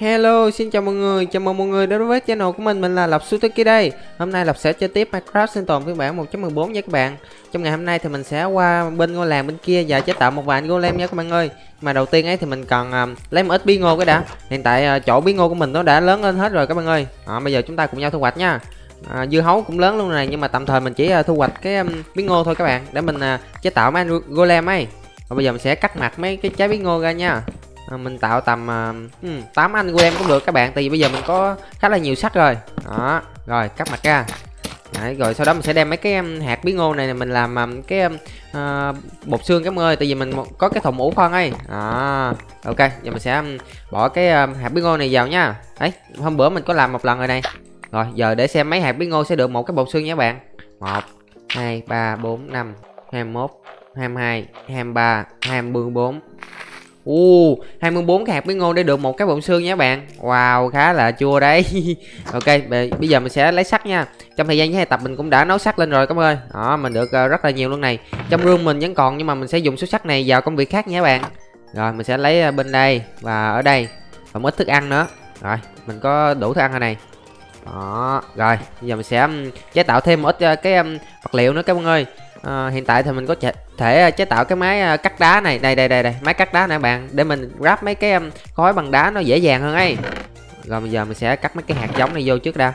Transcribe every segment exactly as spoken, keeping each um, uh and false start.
Hello, xin chào mọi người, chào mừng mọi người đến với channel của mình, mình là Lộc Suzuki đây. Hôm nay Lộc sẽ chơi tiếp Minecraft sinh tồn phiên bản một chấm mười bốn nha các bạn. Trong ngày hôm nay thì mình sẽ qua bên ngôi làng bên kia và chế tạo một vài golem nha các bạn ơi. Mà đầu tiên ấy thì mình cần uh, lấy một ít bí ngô cái đã. Hiện tại uh, chỗ bí ngô của mình nó đã lớn lên hết rồi các bạn ơi. À, bây giờ chúng ta cùng nhau thu hoạch nha. À, dưa hấu cũng lớn luôn này, nhưng mà tạm thời mình chỉ uh, thu hoạch cái um, bí ngô thôi các bạn, để mình uh, chế tạo mấy anh golem ấy. Và bây giờ mình sẽ cắt mặt mấy cái trái bí ngô ra nha. À, mình tạo tầm uh, tám anh golem cũng được các bạn, tại vì bây giờ mình có khá là nhiều sắt rồi. Đó, rồi cắt mặt ra. Đấy, rồi sau đó mình sẽ đem mấy cái um, hạt bí ngô này mình làm um, cái um, uh, bột xương các bạn ơi, tại vì mình có cái thùng ủ phân ấy. À, ok, giờ mình sẽ um, bỏ cái um, hạt bí ngô này vào nha. Đấy, hôm bữa mình có làm một lần rồi này. Rồi giờ để xem mấy hạt bí ngô sẽ được một cái bột xương nha các bạn. Một, hai, ba, bốn, năm, hai mươi mốt, hai mươi hai, hai mươi ba, hai mươi bốn. Uh, hai mươi bốn cái hạt bí ngô để được một cái bụng xương nha các bạn. Wow, khá là chua đấy. Ok, bây giờ mình sẽ lấy sắt nha. Trong thời gian với hai tập mình cũng đã nấu sắt lên rồi các bạn ơi. Đó, mình được uh, rất là nhiều luôn này. Trong room mình vẫn còn, nhưng mà mình sẽ dùng số sắt này vào công việc khác nha các bạn. Rồi mình sẽ lấy uh, bên đây và ở đây, và một ít thức ăn nữa. Rồi mình có đủ thức ăn rồi này. Đó, rồi bây giờ mình sẽ um, chế tạo thêm một ít uh, cái um, vật liệu nữa các bạn ơi. À, hiện tại thì mình có thể chế tạo cái máy cắt đá này, đây đây đây đây, máy cắt đá nè bạn, để mình ráp mấy cái um, khối bằng đá nó dễ dàng hơn ấy. Rồi bây giờ mình sẽ cắt mấy cái hạt giống này vô trước đã.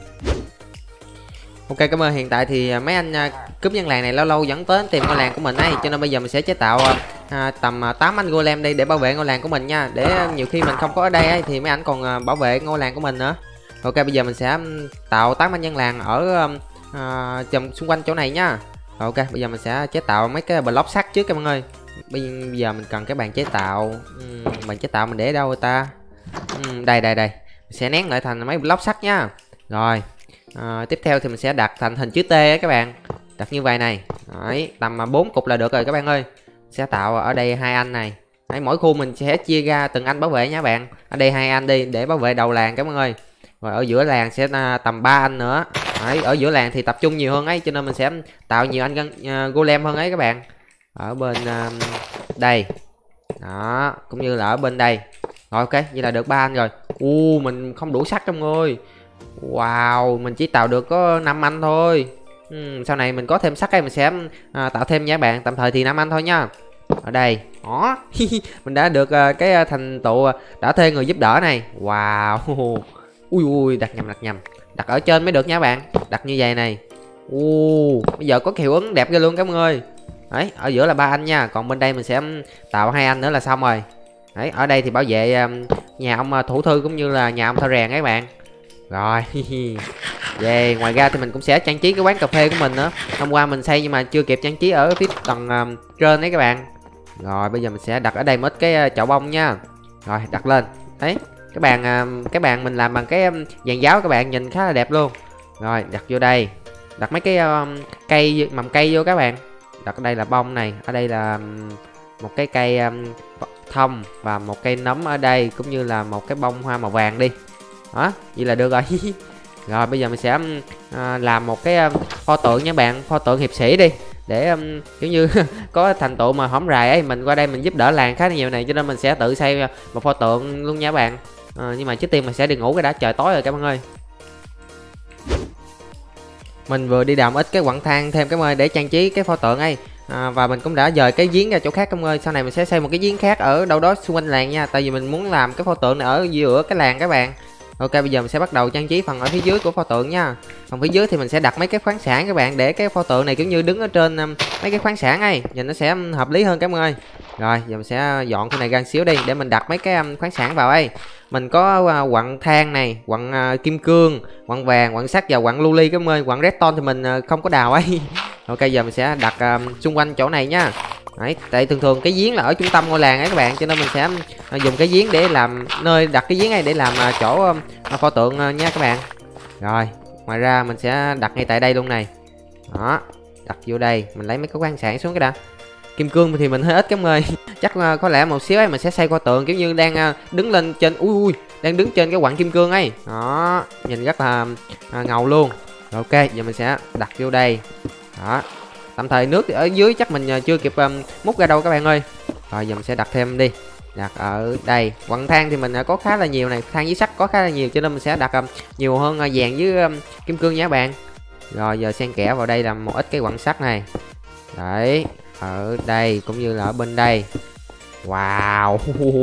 Ok, cảm ơn. Hiện tại thì mấy anh uh, cướp dân làng này lâu lâu vẫn tới tìm ngôi làng của mình ấy, cho nên bây giờ mình sẽ chế tạo uh, tầm uh, tám anh golem đi để bảo vệ ngôi làng của mình nha, để uh, nhiều khi mình không có ở đây ấy, thì mấy anh còn uh, bảo vệ ngôi làng của mình nữa. Ok, bây giờ mình sẽ um, tạo tám anh dân làng ở um, uh, chùm xung quanh chỗ này nha. Ok, bây giờ mình sẽ chế tạo mấy cái block sắt trước các bạn ơi. Bây giờ mình cần cái bàn chế tạo. uhm, Bàn chế tạo mình để đâu rồi ta? uhm, Đây đây đây, mình sẽ nén lại thành mấy block sắt nha. Rồi à, tiếp theo thì mình sẽ đặt thành hình chữ T á các bạn. Đặt như vậy này. Đấy, tầm bốn cục là được rồi các bạn ơi. Sẽ tạo ở đây hai anh này. Đấy, mỗi khu mình sẽ chia ra từng anh bảo vệ nha bạn. Ở đây hai anh đi để bảo vệ đầu làng các bạn ơi. Rồi ở giữa làng sẽ tầm ba anh nữa. Đấy, ở giữa làng thì tập trung nhiều hơn ấy, cho nên mình sẽ tạo nhiều anh uh, golem hơn ấy các bạn. Ở bên uh, đây. Đó, cũng như là ở bên đây. Rồi ok, vậy là được ba anh rồi. U uh, mình không đủ sắt trong ơi. Wow, mình chỉ tạo được có năm anh thôi. uhm, Sau này mình có thêm sắt ấy mình sẽ uh, tạo thêm nha các bạn. Tạm thời thì năm anh thôi nha. Ở đây. Đó. Mình đã được uh, cái uh, thành tựu uh, đã thuê người giúp đỡ này. Wow. Ui ui, đặt nhầm đặt nhầm. Đặt ở trên mới được nha bạn. Đặt như vậy này. Ui, bây giờ có hiệu ứng đẹp ghê luôn các bạn ơi. Đấy, ở giữa là ba anh nha. Còn bên đây mình sẽ tạo hai anh nữa là xong rồi. Đấy, ở đây thì bảo vệ um, nhà ông thủ thư cũng như là nhà ông thợ rèn các bạn. Rồi. Về ngoài ra thì mình cũng sẽ trang trí cái quán cà phê của mình nữa. Hôm qua mình xây nhưng mà chưa kịp trang trí ở phía tầng um, trên đấy các bạn. Rồi bây giờ mình sẽ đặt ở đây mất cái uh, chậu bông nha. Rồi đặt lên. Đấy, cái bàn cái bàn mình làm bằng cái dàn giáo các bạn, nhìn khá là đẹp luôn. Rồi đặt vô đây, đặt mấy cái um, cây mầm cây vô các bạn. Đặt ở đây là bông này, ở đây là um, một cái cây um, thông và một cây nấm ở đây, cũng như là một cái bông hoa màu vàng đi. Đó, vậy là được rồi. Rồi bây giờ mình sẽ um, uh, làm một cái um, pho tượng nha bạn, pho tượng hiệp sĩ đi, để um, kiểu như có thành tựu mà hổm rày ấy, mình qua đây mình giúp đỡ làng khá là nhiều này, cho nên mình sẽ tự xây một pho tượng luôn nha bạn. À, nhưng mà trước tiên mình sẽ đi ngủ cái đã, trời tối rồi các bạn ơi. Mình vừa đi đào ít cái quặng than thêm các bạn ơi, để trang trí cái pho tượng ấy. À, và mình cũng đã dời cái giếng ra chỗ khác các bạn ơi. Sau này mình sẽ xây một cái giếng khác ở đâu đó xung quanh làng nha, tại vì mình muốn làm cái pho tượng này ở giữa cái làng các bạn. Ok, bây giờ mình sẽ bắt đầu trang trí phần ở phía dưới của pho tượng nha. Phần phía dưới thì mình sẽ đặt mấy cái khoáng sản các bạn, để cái pho tượng này kiểu như đứng ở trên um, mấy cái khoáng sản ấy, nhìn nó sẽ um, hợp lý hơn các bạn ơi. Rồi giờ mình sẽ dọn cái này ra xíu đi, để mình đặt mấy cái um, khoáng sản vào ấy. Mình có uh, quặng than này, quặng uh, kim cương, quặng vàng, quặng sắt và quặng lưu ly các bạn ơi. Quặng redstone thì mình uh, không có đào ấy. Ok, giờ mình sẽ đặt uh, xung quanh chỗ này nha. Đấy, tại thường thường cái giếng là ở trung tâm ngôi làng ấy các bạn, cho nên mình sẽ uh, dùng cái giếng để làm nơi đặt cái giếng này để làm uh, chỗ uh, pho tượng uh, nha các bạn. Rồi ngoài ra mình sẽ đặt ngay tại đây luôn này. Đó, đặt vô đây, mình lấy mấy cái khoáng sản xuống cái đã. Kim cương thì mình hơi ít các bạn ơi. Chắc uh, có lẽ một xíu ấy mình sẽ xây pho tượng kiểu như đang uh, đứng lên trên, ui ui, đang đứng trên cái quặng kim cương ấy. Đó, nhìn rất là uh, ngầu luôn. Rồi, ok, giờ mình sẽ đặt vô đây. Đó, tạm thời nước thì ở dưới chắc mình uh, chưa kịp um, múc ra đâu các bạn ơi. Rồi giờ mình sẽ đặt thêm đi. đặt ở đây. Quặng than thì mình có khá là nhiều này, than với sắt có khá là nhiều cho nên mình sẽ đặt um, nhiều hơn uh, vàng với um, kim cương nha các bạn. Rồi giờ xen kẽ vào đây là một ít cái quặng sắt này. Đấy, ở đây cũng như là ở bên đây. Wow.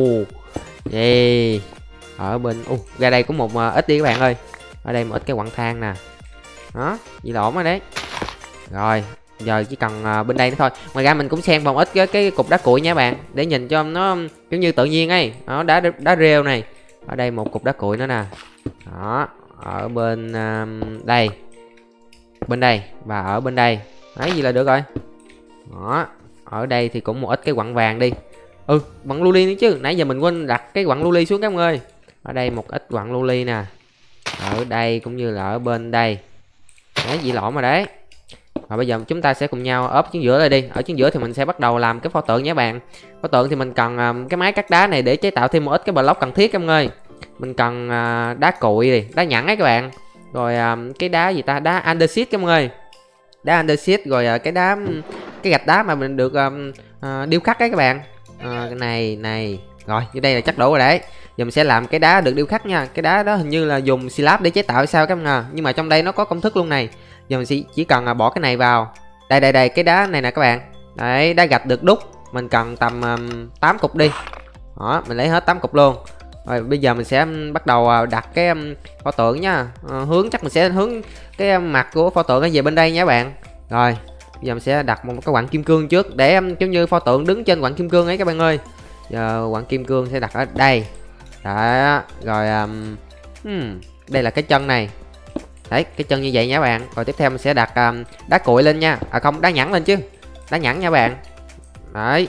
Yeah. Ở bên uh, ra đây cũng một uh, ít đi các bạn ơi. Ở đây một ít cái quặng than nè. Đó, vậy là ổn rồi đấy. Rồi, giờ chỉ cần uh, bên đây nữa thôi. Ngoài ra mình cũng xen vào một ít cái, cái cục đá cuội nha các bạn, để nhìn cho nó kiểu như tự nhiên ấy. Đó, đá đá rêu này. Ở đây một cục đá cuội nữa nè. Đó, ở bên uh, đây. Bên đây và ở bên đây. Đấy, gì là được rồi. Đó, ở đây thì cũng một ít cái quặng vàng đi. Ừ, quặng lưu ly nữa chứ. Nãy giờ mình quên đặt cái quặng lưu ly xuống các bạn ơi. Ở đây một ít quặng lưu ly nè. Ở đây cũng như là ở bên đây. Đấy, dị lộn rồi đấy. Và bây giờ chúng ta sẽ cùng nhau ốp chính giữa đây đi. Ở chính giữa thì mình sẽ bắt đầu làm cái pho tượng nhé các bạn. Pho tượng thì mình cần um, cái máy cắt đá này để chế tạo thêm một ít cái block cần thiết các bạn ơi. Mình cần uh, đá cuội đi, đá nhẵn ấy các bạn. Rồi um, cái đá gì ta, đá andesite các bạn ơi. Đá andesite rồi uh, cái đá cái gạch đá mà mình được um, uh, điêu khắc ấy các bạn. Uh, cái này này. Rồi, như đây là chắc đủ rồi đấy. Giờ mình sẽ làm cái đá được điêu khắc nha. Cái đá đó hình như là dùng slab để chế tạo hay sao các bạn à. Nhưng mà trong đây nó có công thức luôn này. Giờ mình chỉ, chỉ cần bỏ cái này vào. Đây đây đây, cái đá này nè các bạn. Đấy, đá gạch được đúc. Mình cần tầm um, tám cục đi. Đó, mình lấy hết tám cục luôn. Rồi bây giờ mình sẽ bắt đầu đặt cái um, pho tượng nha. uh, Hướng chắc mình sẽ hướng cái mặt của pho tượng về bên đây nha các bạn. Rồi, bây giờ mình sẽ đặt một cái quặng kim cương trước. Để um, giống như pho tượng đứng trên quặng kim cương ấy các bạn ơi. Giờ quặng kim cương sẽ đặt ở đây. Đó, rồi um, hmm, đây là cái chân này. Đấy, cái chân như vậy nha các bạn. Rồi tiếp theo mình sẽ đặt um, đá cuội lên nha. À không, đá nhẵn lên chứ. Đá nhẵn nha các bạn. Đấy.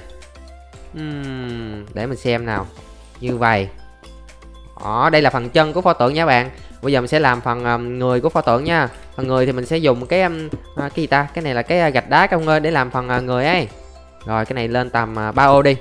uhm, Để mình xem nào. Như vậy. Đó, đây là phần chân của pho tượng nha các bạn. Bây giờ mình sẽ làm phần um, người của pho tượng nha. Phần người thì mình sẽ dùng cái um, à, cái gì ta. Cái này là cái gạch đá các ông ơi, để làm phần uh, người ấy. Rồi cái này lên tầm uh, ba ô đi.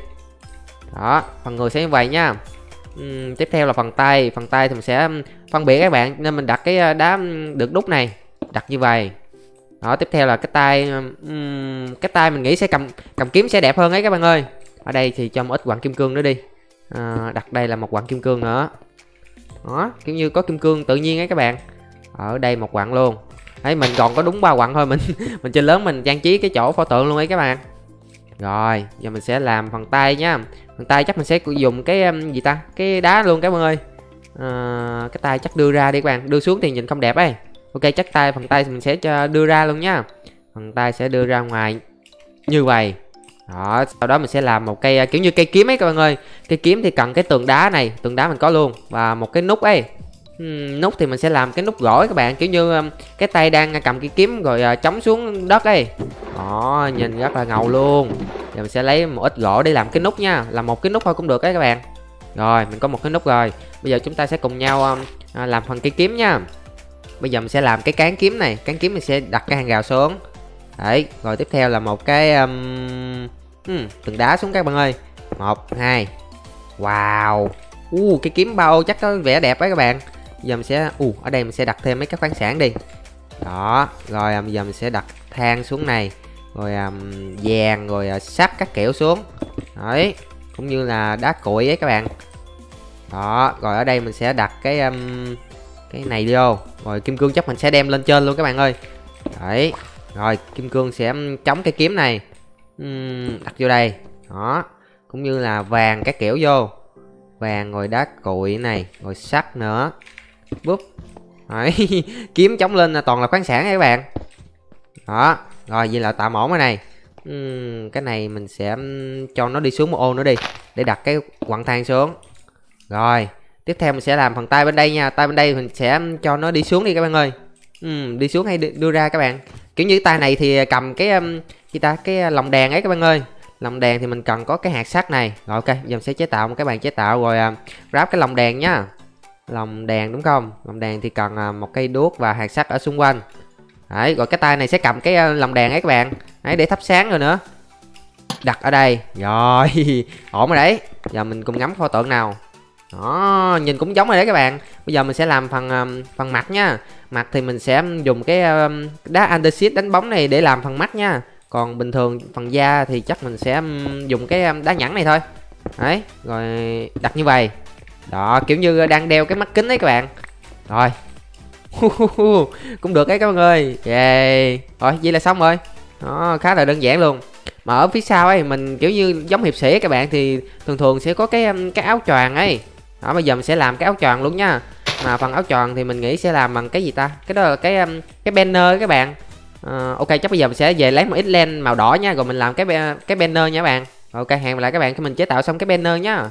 Đó, phần người sẽ như vậy nha. uhm, Tiếp theo là phần tay. Phần tay thì mình sẽ um, phân biệt các bạn, nên mình đặt cái đá được đúc này, đặt như vậy. Đó, tiếp theo là cái tay. uhm, Cái tay mình nghĩ sẽ cầm cầm kiếm sẽ đẹp hơn ấy các bạn ơi. Ở đây thì cho một ít quặng kim cương nữa đi. à, Đặt đây là một quặng kim cương nữa. Đó, kiểu như có kim cương tự nhiên ấy các bạn. Ở đây một quặng luôn. Đấy, mình còn có đúng ba quặng thôi. Mình mình chơi lớn mình trang trí cái chỗ pho tượng luôn ấy các bạn. Rồi, giờ mình sẽ làm phần tay nha. Phần tay chắc mình sẽ dùng cái um, gì ta, cái đá luôn các bạn ơi. à, Cái tay chắc đưa ra đi các bạn. Đưa xuống thì nhìn không đẹp ấy. Ok, chắc tay phần tay mình sẽ cho đưa ra luôn nha. Phần tay sẽ đưa ra ngoài như vậy. Đó, sau đó mình sẽ làm một cây kiểu như cây kiếm ấy các bạn ơi. Cây kiếm thì cần cái tường đá này. Tường đá mình có luôn. Và một cái nút ấy. uhm, Nút thì mình sẽ làm cái nút gỗ các bạn. Kiểu như um, cái tay đang cầm cái kiếm rồi uh, chống xuống đất ấy. Đó, nhìn rất là ngầu luôn. Giờ mình sẽ lấy một ít gỗ để làm cái nút nha. Làm một cái nút thôi cũng được đấy các bạn. Rồi, mình có một cái nút rồi. Bây giờ chúng ta sẽ cùng nhau um, làm phần cây kiếm nha. Bây giờ mình sẽ làm cái cán kiếm này. Cán kiếm mình sẽ đặt cái hàng rào xuống. Đấy, rồi tiếp theo là một cái um, um, tường đá xuống các bạn ơi. Một, hai. Wow. uh, Cái kiếm ba ô chắc có vẻ đẹp đấy các bạn. Bây giờ mình sẽ uh, ở đây mình sẽ đặt thêm mấy cái khoáng sản đi. Đó, rồi bây giờ mình sẽ đặt than xuống này. Rồi um, vàng, rồi uh, sắt các kiểu xuống. Đấy, cũng như là đá cuội ấy các bạn. Đó, rồi ở đây mình sẽ đặt cái um, cái này vô. Rồi kim cương chắc mình sẽ đem lên trên luôn các bạn ơi. Đấy, rồi kim cương sẽ chống cái kiếm này. uhm, Đặt vô đây. Đó, cũng như là vàng các kiểu vô. Vàng rồi đá cuội này, rồi sắt nữa. Búp. Đấy, kiếm chống lên là toàn là khoáng sản các bạn. Đó, rồi vậy là tạm ổn rồi này. uhm, Cái này mình sẽ cho nó đi xuống một ô nữa đi, để đặt cái quặng than xuống. Rồi, tiếp theo mình sẽ làm phần tay bên đây nha. Tay bên đây mình sẽ cho nó đi xuống đi các bạn ơi. uhm, Đi xuống hay đưa ra các bạn. Kiểu như tay này thì cầm cái um, gì ta, cái lồng đèn ấy các bạn ơi. Lồng đèn thì mình cần có cái hạt sắt này. Rồi ok, giờ mình sẽ chế tạo một cái bàn chế tạo. Rồi uh, ráp cái lồng đèn nhá. Lồng đèn đúng không? Lồng đèn thì cần uh, một cây đuốc và hạt sắt ở xung quanh. Đấy, rồi cái tay này sẽ cầm cái uh, lồng đèn ấy các bạn. Đấy, để thắp sáng rồi nữa. Đặt ở đây. Rồi, ổn rồi đấy. Giờ mình cùng ngắm pho tượng nào. Đó, nhìn cũng giống rồi đấy các bạn. Bây giờ mình sẽ làm phần um, phần mặt nha. Mặt thì mình sẽ dùng cái um, đá andesite đánh bóng này để làm phần mắt nha. Còn bình thường phần da thì chắc mình sẽ um, dùng cái um, đá nhẵn này thôi. Đấy, rồi đặt như vậy. Đó, kiểu như đang đeo cái mắt kính đấy các bạn. Rồi. Cũng được đấy các bạn ơi. Yeah. Rồi, vậy là xong rồi. Đó, khá là đơn giản luôn. Mà ở phía sau ấy mình kiểu như giống hiệp sĩ các bạn thì thường thường sẽ có cái cái áo choàng ấy. Đó, bây giờ mình sẽ làm cái áo choàng luôn nha. Mà phần áo choàng thì mình nghĩ sẽ làm bằng cái gì ta? Cái đó là cái cái banner các bạn. Uh, ok, chắc bây giờ mình sẽ về lấy một ít len màu đỏ nha, rồi mình làm cái cái banner nha các bạn. Ok, hẹn lại các bạn khi mình chế tạo xong cái banner nhá.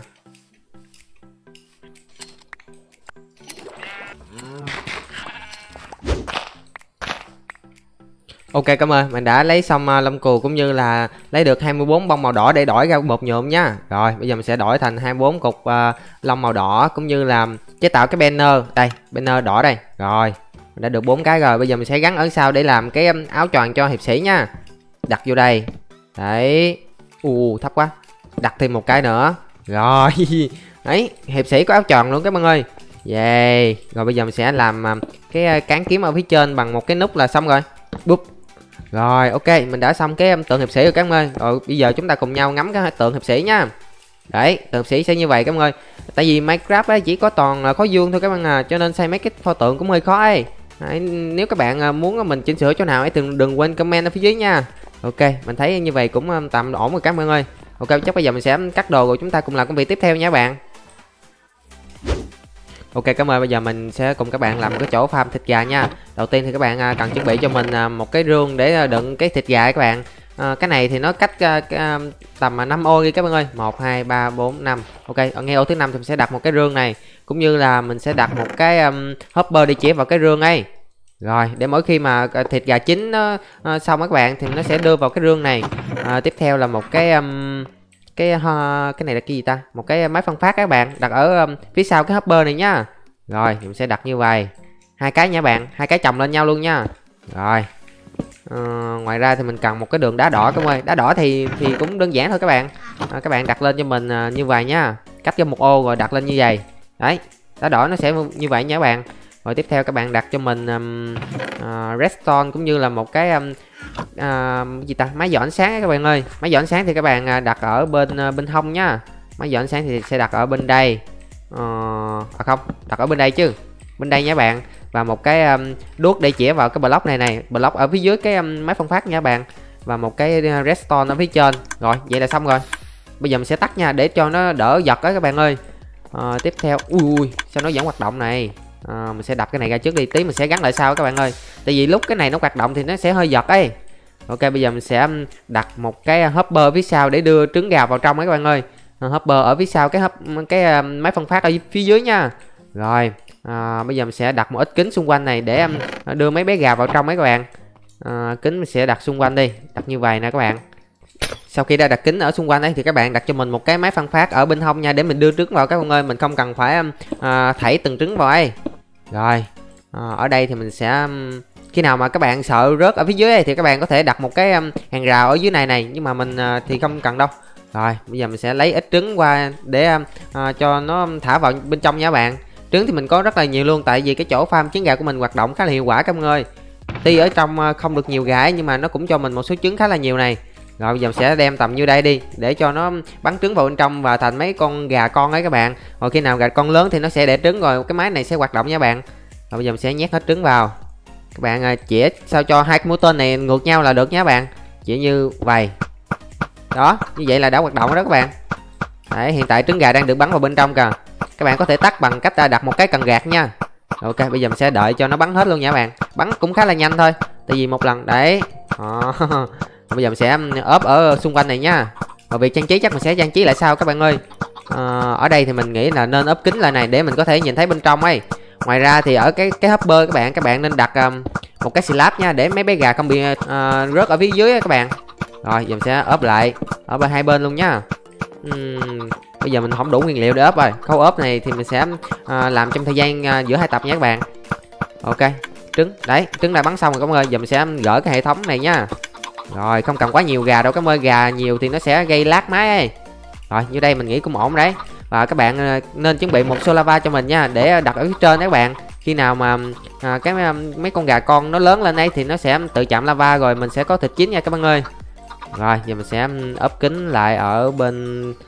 Ok, cảm ơn mình đã lấy xong uh, lông cừu cũng như là lấy được hai mươi bốn bông màu đỏ để đổi ra bột nhuộm nha. Rồi bây giờ mình sẽ đổi thành hai mươi bốn cục uh, lông màu đỏ cũng như là chế tạo cái banner. Đây, banner đỏ đây. Rồi mình đã được bốn cái rồi. Bây giờ mình sẽ gắn ở sau để làm cái um, áo choàng cho hiệp sĩ nha. Đặt vô đây. Đấy. U thấp quá. Đặt thêm một cái nữa. Rồi. Đấy, hiệp sĩ có áo choàng luôn các bạn ơi. Yeah. Rồi bây giờ mình sẽ làm uh, cái uh, cán kiếm ở phía trên bằng một cái nút là xong rồi. Búp. Rồi ok, mình đã xong cái tượng hiệp sĩ rồi các bạn ơi. Rồi bây giờ chúng ta cùng nhau ngắm cái tượng hiệp sĩ nha. Đấy, tượng hiệp sĩ sẽ như vậy các bạn ơi. Tại vì Minecraft ấy chỉ có toàn là khối vuông thôi các bạn à, cho nên xây mấy cái pho tượng cũng hơi khó ấy. Đấy, nếu các bạn muốn mình chỉnh sửa chỗ nào ấy thì đừng quên comment ở phía dưới nha. Ok, mình thấy như vậy cũng tạm ổn rồi các bạn ơi. Ok, chắc bây giờ mình sẽ cắt đồ rồi chúng ta cùng làm công việc tiếp theo nha các bạn. Ok, cảm ơn. Bây giờ mình sẽ cùng các bạn làm một cái chỗ farm thịt gà nha. Đầu tiên thì các bạn cần chuẩn bị cho mình một cái rương để đựng cái thịt gà các bạn. À, cái này thì nó cách uh, tầm năm ô đi các bạn ơi. Một, hai, ba, bốn, năm. Ok, ở ngay ô thứ năm thì mình sẽ đặt một cái rương này. Cũng như là mình sẽ đặt một cái um, hopper đi chĩa vào cái rương ấy. Rồi, để mỗi khi mà thịt gà chín nó uh, xong các bạn thì nó sẽ đưa vào cái rương này. À, tiếp theo là một cái... Um, cái uh, cái này là cái gì ta, một cái máy phân phát các bạn đặt ở um, phía sau cái hopper này nhá. Rồi mình sẽ đặt như vậy hai cái nha bạn, hai cái chồng lên nhau luôn nha. Rồi uh, ngoài ra thì mình cần một cái đường đá đỏ các bạn ơi. Đá đỏ thì thì cũng đơn giản thôi các bạn. À, các bạn đặt lên cho mình uh, như vậy nhá, cắt cho một ô rồi đặt lên như vậy. Đấy, đá đỏ nó sẽ như vậy nha các bạn. Rồi tiếp theo các bạn đặt cho mình um, uh, redstone cũng như là một cái um, uh, gì ta, máy dọn ánh sáng các bạn ơi. Máy dọn ánh sáng thì các bạn đặt ở bên uh, bên hông nhá. Máy dọn ánh sáng thì sẽ đặt ở bên đây. Uh, à không, đặt ở bên đây chứ. Bên đây nha bạn. Và một cái um, đuốc để chĩa vào cái block này này, block ở phía dưới cái um, máy phân phát nha bạn. Và một cái redstone ở phía trên. Rồi, vậy là xong rồi. Bây giờ mình sẽ tắt nha để cho nó đỡ giật đó các bạn ơi. Uh, tiếp theo, ui ui, sao nó vẫn hoạt động này. À, mình sẽ đập cái này ra trước đi, tí mình sẽ gắn lại sau các bạn ơi. Tại vì lúc cái này nó hoạt động thì nó sẽ hơi giật ấy. Ok, bây giờ mình sẽ đặt một cái hopper phía sau để đưa trứng gà vào trong ấy các bạn ơi. À, hopper ở phía sau cái hop, cái uh, máy phân phát ở phía dưới nha. Rồi à, bây giờ mình sẽ đặt một ít kính xung quanh này để um, đưa mấy bé gà vào trong ấy các bạn. À, kính mình sẽ đặt xung quanh đi, đặt như vậy nè các bạn. Sau khi đã đặt kính ở xung quanh ấy thì các bạn đặt cho mình một cái máy phân phát ở bên hông nha, để mình đưa trứng vào các bạn ơi, mình không cần phải uh, thảy từng trứng vào ấy. Rồi à, ở đây thì mình sẽ um, khi nào mà các bạn sợ rớt ở phía dưới ấy, thì các bạn có thể đặt một cái um, hàng rào ở dưới này này, nhưng mà mình uh, thì không cần đâu. Rồi bây giờ mình sẽ lấy ít trứng qua để um, uh, cho nó thả vào bên trong nha các bạn. Trứng thì mình có rất là nhiều luôn, tại vì cái chỗ farm trứng gà của mình hoạt động khá là hiệu quả các bạn ơi. Tuy ở trong uh, không được nhiều gà ấy, nhưng mà nó cũng cho mình một số trứng khá là nhiều này. Rồi bây giờ mình sẽ đem tầm như đây đi để cho nó bắn trứng vào bên trong và thành mấy con gà con ấy các bạn. Rồi khi nào gà con lớn thì nó sẽ đẻ trứng, rồi cái máy này sẽ hoạt động nha bạn. Rồi bây giờ mình sẽ nhét hết trứng vào. Các bạn chĩa sao cho hai cái mũi tên này ngược nhau là được nha các bạn. Chỉ như vậy. Đó, như vậy là đã hoạt động đó các bạn. Đấy, hiện tại trứng gà đang được bắn vào bên trong kìa. Các bạn có thể tắt bằng cách đặt một cái cần gạt nha. Ok, bây giờ mình sẽ đợi cho nó bắn hết luôn nha các bạn. Bắn cũng khá là nhanh thôi. Tại vì một lần đấy. À, bây giờ mình sẽ ốp ở xung quanh này nha. Và việc trang trí chắc mình sẽ trang trí lại sau các bạn ơi. À, ở đây thì mình nghĩ là nên ốp kính lại này để mình có thể nhìn thấy bên trong ấy. Ngoài ra thì ở cái cái hopper các bạn các bạn nên đặt um, một cái slab nha, để mấy bé gà không bị uh, rớt ở phía dưới các bạn. Rồi giờ mình sẽ ốp lại ở bên hai bên luôn nhá. uhm, Bây giờ mình không đủ nguyên liệu để ốp rồi. Khâu ốp này thì mình sẽ uh, làm trong thời gian uh, giữa hai tập nha các bạn. Ok, trứng đấy, trứng đã bắn xong rồi các bạn ơi. Giờ mình sẽ gỡ cái hệ thống này nha. Rồi không cần quá nhiều gà đâu các bạn ơi, gà nhiều thì nó sẽ gây lát máy ấy. Rồi như đây mình nghĩ cũng ổn đấy. Và các bạn nên chuẩn bị một xô lava cho mình nha, để đặt ở phía trên đấy các bạn. Khi nào mà à, cái mấy con gà con nó lớn lên đây thì nó sẽ tự chạm lava, rồi mình sẽ có thịt chín nha các bạn ơi. Rồi giờ mình sẽ ốp kính lại ở bên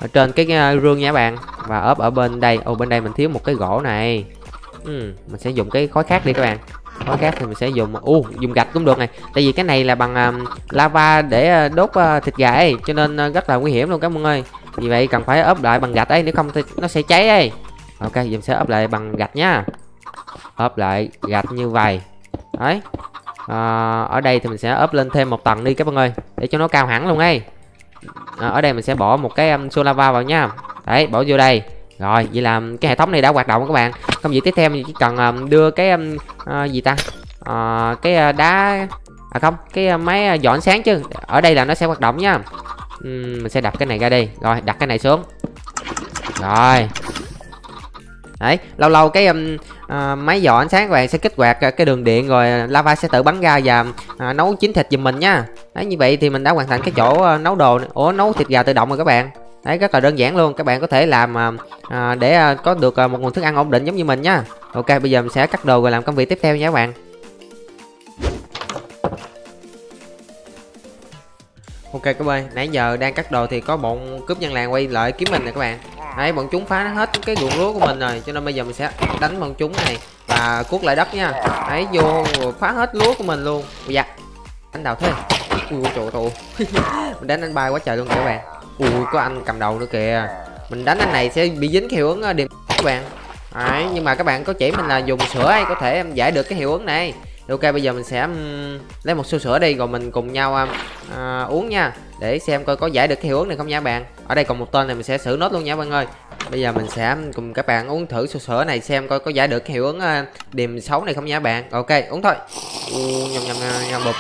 ở trên cái uh, rương nha các bạn. Và ốp ở bên đây. Ồ, bên đây mình thiếu một cái gỗ này. Ừ, mình sẽ dùng cái khối khác đi các bạn. Khối khác thì mình sẽ dùng u uh, dùng gạch cũng được này. Tại vì cái này là bằng uh, lava để uh, đốt uh, thịt gà ấy, cho nên uh, rất là nguy hiểm luôn các bạn ơi. Vì vậy cần phải ốp lại bằng gạch ấy, nếu không thì nó sẽ cháy ấy. Ok, mình sẽ ốp lại bằng gạch nhá. Ốp lại gạch như vậy. Đấy. À, ở đây thì mình sẽ ốp lên thêm một tầng đi các bạn ơi, để cho nó cao hẳn luôn ấy. À, ở đây mình sẽ bỏ một cái um, xô lava vào nha. Đấy, bỏ vô đây. Rồi, vậy là cái hệ thống này đã hoạt động các bạn. Công việc tiếp theo mình chỉ cần um, đưa cái um, uh, gì ta? Uh, cái uh, đá à không, cái uh, máy uh, dọn sáng chứ. Ở đây là nó sẽ hoạt động nha. Uhm, mình sẽ đặt cái này ra đi. Rồi, đặt cái này xuống. Rồi. Đấy, lâu lâu cái um, uh, máy dọn ánh sáng các bạn sẽ kích hoạt uh, cái đường điện, rồi lava sẽ tự bắn ra và uh, nấu chín thịt giùm mình nha. Đấy, như vậy thì mình đã hoàn thành cái chỗ uh, nấu đồ. Ủa, nấu thịt gà tự động rồi các bạn. Đấy, rất là đơn giản luôn. Các bạn có thể làm uh, uh, để uh, có được uh, một nguồn thức ăn ổn định giống như mình nha. Ok, bây giờ mình sẽ cắt đồ rồi làm công việc tiếp theo nha các bạn. Ok các bạn, nãy giờ đang cắt đồ thì có bọn cướp dân làng quay lại kiếm mình nè các bạn. Đấy, bọn chúng phá hết cái ruộng lúa của mình rồi, cho nên bây giờ mình sẽ đánh bọn chúng này và cuốc lại đất nha. Đấy, vô phá hết lúa của mình luôn. Ui da, đánh đầu thế. Ui trời ơi, mình đánh anh bay quá trời luôn kìa các bạn. Ui, có anh cầm đầu nữa kìa. Mình đánh anh này sẽ bị dính cái hiệu ứng điểm các bạn. Đấy, nhưng mà các bạn có chỉ mình là dùng sữa ấy có thể giải được cái hiệu ứng này. Ok, bây giờ mình sẽ um, lấy một xô sữa đi, rồi mình cùng nhau um, uh, uống nha, để xem coi có giải được cái hiệu ứng này không nha bạn. Ở đây còn một tên này mình sẽ xử nốt luôn nha bạn ơi. Bây giờ mình sẽ cùng các bạn uống thử xô sữa này xem coi có giải được cái hiệu ứng uh, điềm xấu này không nha bạn. Ok, uống thôi. uh, nhầm nhầm nhầm bụp.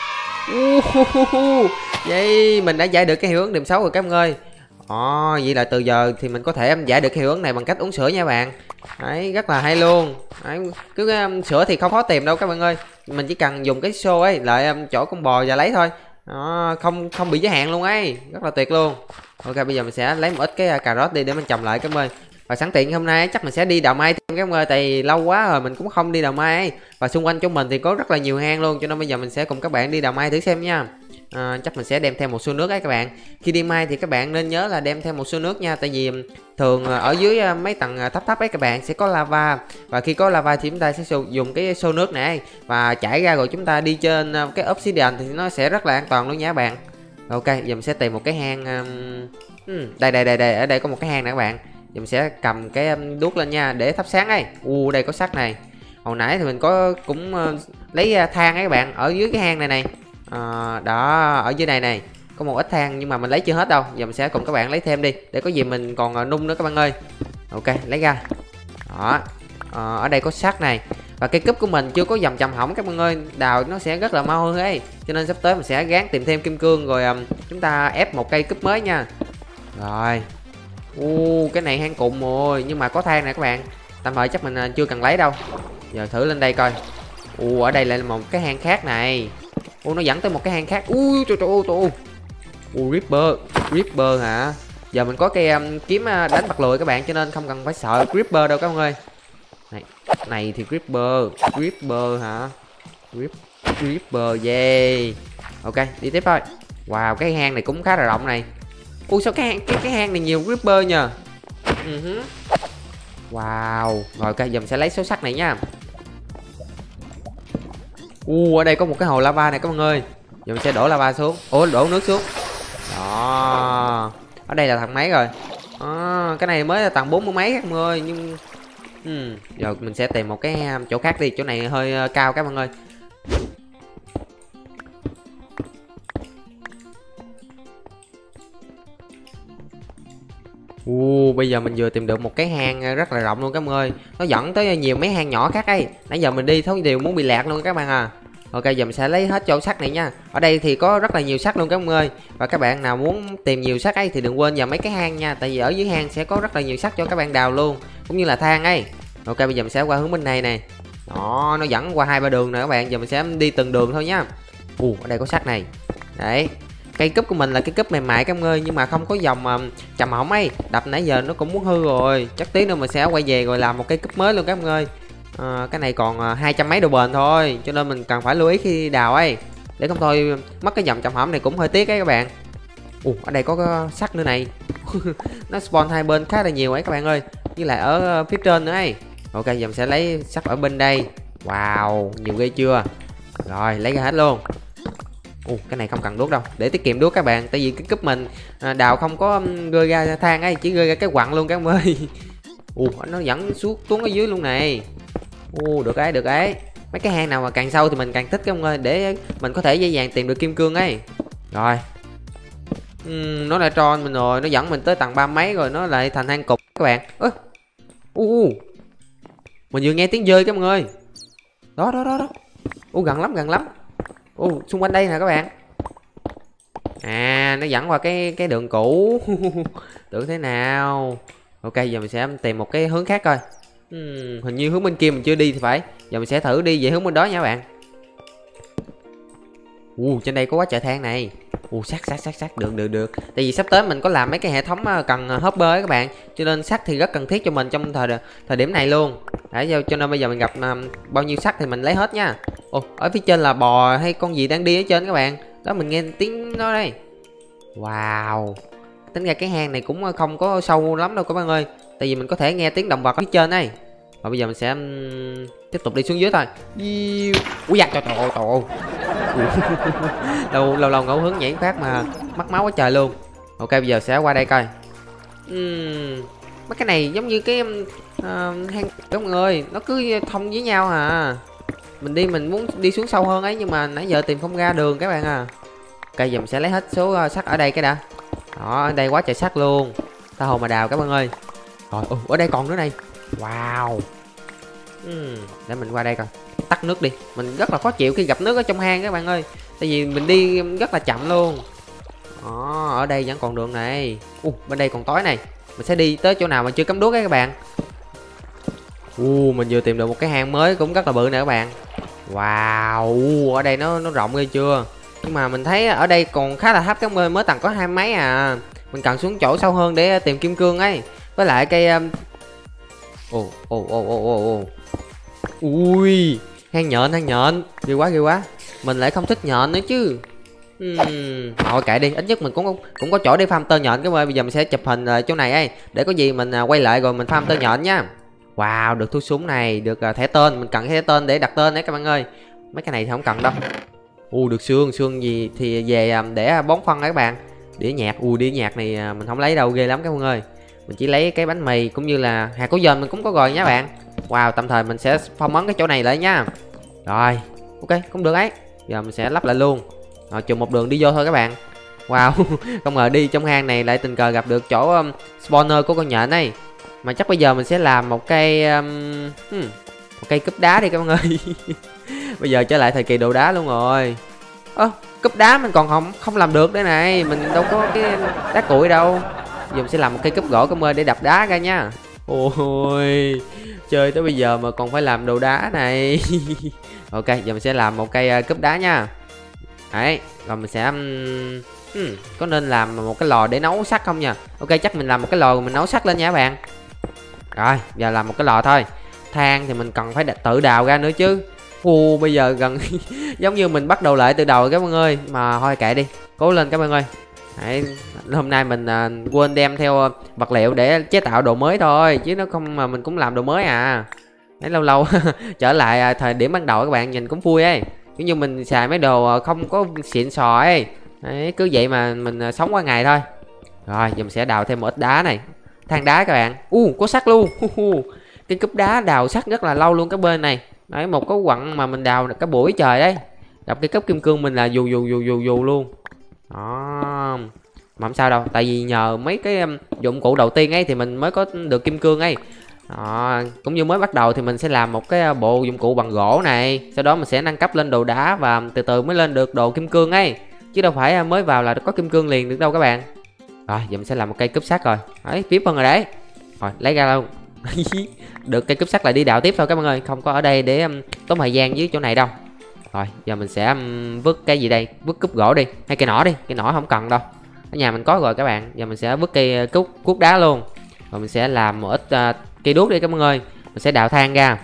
uh, Vậy mình đã giải được cái hiệu ứng điềm xấu rồi các bạn ơi. Ồ, vậy là từ giờ thì mình có thể giải được cái hiệu ứng này bằng cách uống sữa nha bạn. Đấy, rất là hay luôn. Đấy, cứ um, sữa thì không khó tìm đâu các bạn ơi. Mình chỉ cần dùng cái xô ấy lại um, chỗ con bò và lấy thôi. Đó, không không bị giới hạn luôn ấy, rất là tuyệt luôn. Ok, bây giờ mình sẽ lấy một ít cái uh, cà rốt đi để mình trồng lại các bạn ơi. Và sẵn tiện hôm nay chắc mình sẽ đi đào mai thêm các bạn ơi, tại vì lâu quá rồi mình cũng không đi đào mai ấy. Và xung quanh chỗ mình thì có rất là nhiều hang luôn, cho nên bây giờ mình sẽ cùng các bạn đi đào mai thử xem nha. À, chắc mình sẽ đem theo một xô nước ấy các bạn. Khi đi mai thì các bạn nên nhớ là đem theo một xô nước nha, tại vì thường ở dưới mấy tầng thấp thấp ấy các bạn sẽ có lava, và khi có lava thì chúng ta sẽ dùng cái xô nước này và chảy ra, rồi chúng ta đi trên cái obsidian thì nó sẽ rất là an toàn luôn nha các bạn. Ok, giờ mình sẽ tìm một cái hang. um, đây đây đây đây ở đây có một cái hang nè các bạn. Giờ mình sẽ cầm cái đuốc lên nha để thắp sáng ấy. U đây có sắt này. Hồi nãy thì mình có cũng uh, lấy than ấy các bạn, ở dưới cái hang này này. À, đó, ở dưới này này có một ít than nhưng mà mình lấy chưa hết đâu. Giờ mình sẽ cùng các bạn lấy thêm đi, để có gì mình còn nung nữa các bạn ơi. Ok, lấy ra. Đó, à, ở đây có sắt này. Và cây cúp của mình chưa có dòng chầm hỏng các bạn ơi, đào nó sẽ rất là mau hơn ấy. Cho nên sắp tới mình sẽ gán tìm thêm kim cương, rồi um, chúng ta ép một cây cúp mới nha. Rồi. U cái này hang cụm rồi, nhưng mà có than nè các bạn. Tạm thời chắc mình uh, chưa cần lấy đâu. Giờ thử lên đây coi. U ở đây lại là một cái hang khác này. Ủa, nó dẫn tới một cái hang khác. Ui trời trời ơi. Ui Ripper, Ripper hả? Giờ mình có cây um, kiếm uh, đánh bật lùi các bạn, cho nên không cần phải sợ Ripper đâu các bạn ơi. Này, này thì Ripper, Ripper hả? Rip, Ripper yeah. Ok, đi tiếp thôi. Wow, cái hang này cũng khá là rộng này. Ui sao cái hang cái cái hang này nhiều Ripper nhờ. Uh-huh. Wow, rồi ok, giờ mình sẽ lấy số sắt này nha. U ở đây có một cái hồ lava này các bạn ơi. Giờ mình sẽ đổ lava xuống. Ủa đổ nước xuống. Đó. Ở đây là tầng mấy rồi? À, cái này mới là tầng bốn mươi mấy các bạn ơi, nhưng ừ. Giờ mình sẽ tìm một cái chỗ khác đi, chỗ này hơi cao các bạn ơi. Uh, bây giờ mình vừa tìm được một cái hang rất là rộng luôn các bạn ơi. Nó dẫn tới nhiều mấy hang nhỏ khác ấy. Nãy giờ mình đi thấu đều muốn bị lạc luôn các bạn à. Ok, giờ mình sẽ lấy hết chỗ sắt này nha. Ở đây thì có rất là nhiều sắt luôn các bạn ơi. Và các bạn nào muốn tìm nhiều sắt ấy thì đừng quên vào mấy cái hang nha, tại vì ở dưới hang sẽ có rất là nhiều sắt cho các bạn đào luôn, cũng như là than ấy. Ok, bây giờ mình sẽ qua hướng bên này này. Đó, nó dẫn qua hai ba đường nè các bạn. Giờ mình sẽ đi từng đường thôi nhá. Uh, ở đây có sắt này. Đấy. Cây cúp của mình là cái cúp mềm mại các bạn ơi, nhưng mà không có dòng um, chầm hỏng ấy. Đập nãy giờ nó cũng muốn hư rồi. Chắc tí nữa mình sẽ quay về rồi làm một cây cúp mới luôn các bạn ơi. À, cái này còn uh, hai trăm mấy độ bền thôi, cho nên mình cần phải lưu ý khi đào ấy, để không thôi mất cái dòng chầm hỏng này cũng hơi tiếc ấy các bạn. Ủa, ở đây có cái sắt nữa này. Nó spawn hai bên khá là nhiều ấy các bạn ơi, với lại ở phía trên nữa ấy. Ok, giờ mình sẽ lấy sắt ở bên đây. Wow, nhiều ghê chưa. Rồi lấy ra hết luôn. Ồ, cái này không cần đuốc đâu, để tiết kiệm đuốc các bạn, tại vì cái cúp mình à, đào không có rơi ra than ấy, chỉ rơi ra cái quặng luôn các bạn ơi. Ồ, nó dẫn xuống xuống ở dưới luôn này. Ồ, được ấy, được ấy. Mấy cái hang nào mà càng sâu thì mình càng thích các bạn ơi, để mình có thể dễ dàng tìm được kim cương ấy. Rồi. Uhm, nó lại cho mình rồi, nó dẫn mình tới tầng ba mấy rồi, nó lại thành hang cục các bạn. Ơ. Uh, mình vừa nghe tiếng rơi các bạn ơi. Đó đó đó đó. Ồ, gần lắm, gần lắm. Ồ, xung quanh đây nè các bạn. À, nó dẫn qua cái cái đường cũ. Tưởng thế nào. Ok, giờ mình sẽ tìm một cái hướng khác coi. uhm, Hình như hướng bên kia mình chưa đi thì phải. Giờ mình sẽ thử đi về hướng bên đó nha các bạn. Ồ, trên đây có quá trời than này. Ồ, sắt sắt sắt sắt, được được được. Tại vì sắp tới mình có làm mấy cái hệ thống cần hopper ấy các bạn, cho nên sắt thì rất cần thiết cho mình trong thời thời điểm này luôn. Đấy, cho nên bây giờ mình gặp um, bao nhiêu sắt thì mình lấy hết nha. Ồ, ở phía trên là bò hay con gì đang đi ở trên các bạn. Đó, mình nghe tiếng nó đây. Wow. Tính ra cái hang này cũng không có sâu lắm đâu các bạn ơi, tại vì mình có thể nghe tiếng động vật ở phía trên đây. Và bây giờ mình sẽ um, tiếp tục đi xuống dưới thôi. Ui da, trời trời ơi, trời ơi. lâu lâu lâu ngẫu hứng nhảy phát mà mất máu quá trời luôn. Ok, bây giờ sẽ qua đây coi. uhm, Mấy cái này giống như cái uh, hang các bạn ơi, nó cứ thông với nhau à. Mình đi mình muốn đi xuống sâu hơn ấy, nhưng mà nãy giờ tìm không ra đường các bạn à. Ok, giờ mình sẽ lấy hết số uh, sắt ở đây cái đã. Đó, ở đây quá trời sắt luôn, tha hồ mà đào các bạn ơi. Rồi, ừ, ở đây còn nữa này. Wow. uhm, Để mình qua đây coi. Tắt nước đi, mình rất là khó chịu khi gặp nước ở trong hang các bạn ơi, tại vì mình đi rất là chậm luôn. Đó, ở đây vẫn còn đường này. uh, Bên đây còn tối này, mình sẽ đi tới chỗ nào mà chưa cắm đuốc ấy các bạn. uh, Mình vừa tìm được một cái hang mới cũng rất là bự nè các bạn. Wow, ở đây nó nó rộng ghê chưa. Nhưng mà mình thấy ở đây còn khá là thấp các bạn ơi, mới tầng có hai mấy à. Mình cần xuống chỗ sâu hơn để tìm kim cương ấy. Với lại cây ồ ồ ồ ồ ồ ui, hang nhện, hang nhện, ghê quá ghê quá. Mình lại không thích nhện nữa chứ. uhm, Thôi kệ đi, ít nhất mình cũng cũng có chỗ để farm tơ nhện các bạn ơi. Bây giờ mình sẽ chụp hình ở chỗ này ấy, để có gì mình quay lại rồi mình farm tơ nhện nha. Wow, được thuốc súng này, được thẻ tên, mình cần thẻ tên để đặt tên đấy các bạn ơi. Mấy cái này thì không cần đâu. U, được xương, xương gì thì về để bón phân đấy các bạn. Đĩa nhạc, u đĩa nhạc này mình không lấy đâu, ghê lắm các bạn ơi. Mình chỉ lấy cái bánh mì cũng như là hạt của dền mình cũng có rồi nha bạn. Wow, tạm thời mình sẽ phong ấn cái chỗ này lại nha. Rồi, ok, cũng được ấy. Giờ mình sẽ lắp lại luôn. Rồi, chùm một đường đi vô thôi các bạn. Wow, không ngờ đi trong hang này lại tình cờ gặp được chỗ um, spawner của con nhện này. Mà chắc bây giờ mình sẽ làm một cây um, hmm, một cây cúp đá đi các bạn ơi. Bây giờ trở lại thời kỳ đồ đá luôn rồi. Ơ, à, cúp đá mình còn không không làm được đây này, mình đâu có cái đá cuội đâu. Giờ mình sẽ làm một cây cúp gỗ các bạn ơi để đập đá ra nha. Ôi, chơi tới bây giờ mà còn phải làm đồ đá này. Ok, giờ mình sẽ làm một cây cúp đá nha. Đấy, rồi mình sẽ hmm, có nên làm một cái lò để nấu sắt không nha. Ok, chắc mình làm một cái lò rồi mình nấu sắt lên nha các bạn. Rồi, giờ làm một cái lò thôi. Than thì mình cần phải tự đào ra nữa chứ. Ồ, bây giờ gần giống như mình bắt đầu lại từ đầu các bạn ơi. Mà thôi kệ đi, cố lên các bạn ơi. Đấy, hôm nay mình à, quên đem theo vật liệu để chế tạo đồ mới thôi, chứ nó không mà mình cũng làm đồ mới à. Đấy, lâu lâu trở lại à, thời điểm ban đầu các bạn nhìn cũng vui ấy. Kiểu như mình xài mấy đồ không có xịn sò ấy. Đấy, cứ vậy mà mình à, sống qua ngày thôi. Rồi, giờ mình sẽ đào thêm một ít đá này. Than đá các bạn. U, uh, có sắt luôn. Cái cúp đá đào sắt rất là lâu luôn cái bên này. Đấy, một cái quặng mà mình đào cái buổi trời đấy. Đập cái cúp kim cương mình là dù dù dù dù dù luôn. Đó. Mà không sao đâu, tại vì nhờ mấy cái um, dụng cụ đầu tiên ấy thì mình mới có được kim cương ấy. Đó. Cũng như mới bắt đầu thì mình sẽ làm một cái bộ dụng cụ bằng gỗ này, sau đó mình sẽ nâng cấp lên đồ đá và từ từ mới lên được đồ kim cương ấy, chứ đâu phải mới vào là có kim cương liền được đâu các bạn. Rồi giờ mình sẽ làm một cây cúp sắt rồi. Đấy, tiếp hơn rồi đấy. Rồi lấy ra luôn. Được cây cúp sắt lại đi đào tiếp thôi các bạn ơi, không có ở đây để um, tốn thời gian dưới chỗ này đâu. Rồi giờ mình sẽ um, vứt cái gì đây, vứt cúp gỗ đi, hay cây nỏ đi, cây nỏ không cần đâu, ở nhà mình có rồi các bạn. Giờ mình sẽ vứt cây uh, cuốc cuốc đá luôn, rồi mình sẽ làm một ít uh, cây đuốc đi các bạn ơi. Mình sẽ đào than ra.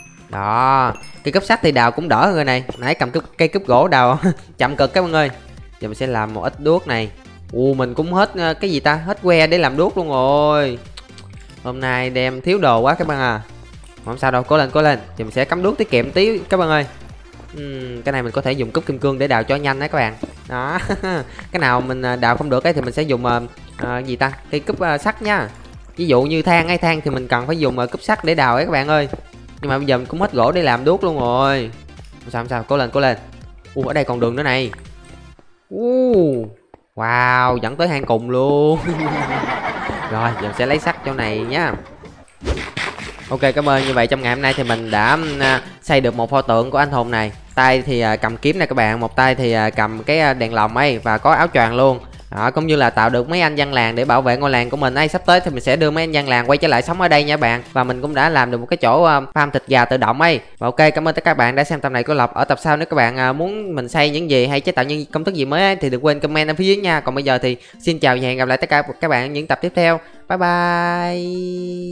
Đó, cây cúp sắt thì đào cũng đỡ hơn rồi này, nãy cầm cúp, cây cúp gỗ đào chậm cực các bạn ơi. Giờ mình sẽ làm một ít đuốc này. Ồ, mình cũng hết ờ, cái gì ta, hết que để làm đuốc luôn rồi. Hôm nay đem thiếu đồ quá các bạn à. Không sao đâu, cố lên cố lên, thì mình sẽ cắm đuốc tiết kiệm tí các bạn ơi. Uhm, cái này mình có thể dùng cúp kim cương để đào cho nhanh đấy các bạn. Đó. Cái nào mình đào không được ấy thì mình sẽ dùng uh, uh, gì ta, cây cúp uh, sắt nha. Ví dụ như than hay than thì mình cần phải dùng uh, cúp sắt để đào ấy các bạn ơi. Nhưng mà bây giờ mình cũng hết gỗ để làm đuốc luôn rồi. Không sao không sao, cố lên cố lên. U, ở đây còn đường nữa này. Uh, wow, dẫn tới hang cùng luôn. Rồi giờ sẽ lấy sắt chỗ này nhá. Ok, cảm ơn. Như vậy trong ngày hôm nay thì mình đã uh, xây được một pho tượng của anh hùng này. Tay thì uh, cầm kiếm này các bạn, một tay thì uh, cầm cái uh, đèn lồng ấy và có áo choàng luôn. Đó, cũng như là tạo được mấy anh dân làng để bảo vệ ngôi làng của mình ấy. Sắp tới thì mình sẽ đưa mấy anh dân làng quay trở lại sống ở đây nha bạn. Và mình cũng đã làm được một cái chỗ uh, farm thịt gà tự động ấy. Và ok, cảm ơn tất cả các bạn đã xem tập này của Lộc. Ở tập sau nếu các bạn uh, muốn mình xây những gì hay chế tạo những công thức gì mới ấy, thì đừng quên comment ở phía dưới nha. Còn bây giờ thì xin chào và hẹn gặp lại tất cả các bạn ở những tập tiếp theo. Bye bye.